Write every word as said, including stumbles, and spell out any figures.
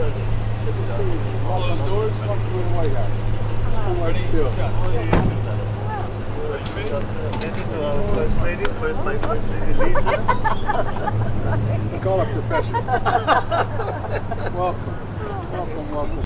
All those doors. Welcome to the White House. Ready? This is our first lady, first my first lady, Lisa. Call her professional. Welcome, welcome, welcome.